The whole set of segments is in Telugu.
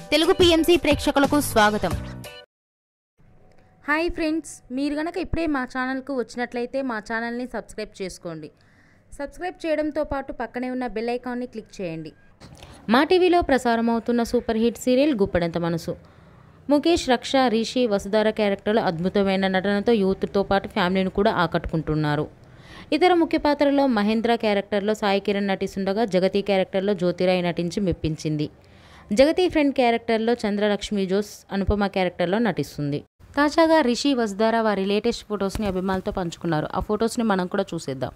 తెలుగు పిఎంసి ప్రేక్షకులకు స్వాగతం. హాయ్ ఫ్రెండ్స్, మీరు గనక ఇప్పుడే మా ఛానల్కు వచ్చినట్లయితే మా ఛానల్ని సబ్స్క్రైబ్ చేసుకోండి. సబ్స్క్రైబ్ చేయడంతో పాటు పక్కనే ఉన్న బెల్ ఐకాన్ని క్లిక్ చేయండి. మా టీవీలో ప్రసారం అవుతున్న సూపర్ హిట్ సీరియల్ గుప్పెడంత మనసు. ముఖేష్, రక్ష, రిషి, వసుధార క్యారెక్టర్లు అద్భుతమైన నటనతో యూత్తో పాటు ఫ్యామిలీని కూడా ఆకట్టుకుంటున్నారు. ఇతర ముఖ్య పాత్రలో మహేంద్ర క్యారెక్టర్లో సాయి కిరణ్ నటిస్తుండగా జగతి క్యారెక్టర్లో జ్యోతిరాయ్ నటించి మెప్పించింది. జగతి ఫ్రెండ్ క్యారెక్టర్లో చంద్రలక్ష్మి జోస్ అనుపమ క్యారెక్టర్లో నటిస్తుంది. తాజాగా రిషి, వసుధార వారి లేటెస్ట్ ఫొటోస్ని అభిమానులతో పంచుకున్నారు. ఆ ఫొటోస్ని మనం కూడా చూసేద్దాం.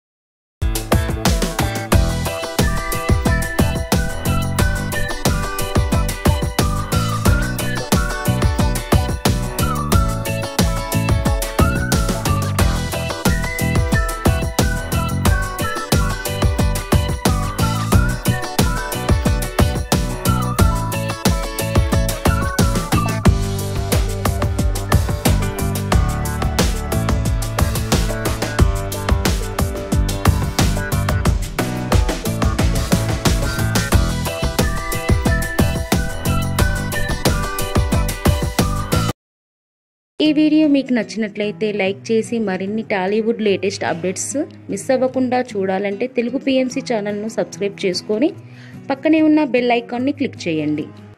ఈ వీడియో మీకు నచ్చినట్లయితే లైక్ చేసి మరిన్ని టాలీవుడ్ లేటెస్ట్ అప్డేట్స్ మిస్ అవ్వకుండా చూడాలంటే తెలుగు పిఎంసి ఛానల్ను సబ్స్క్రైబ్ చేసుకొని పక్కనే ఉన్న బెల్ ఐకాన్ని క్లిక్ చేయండి.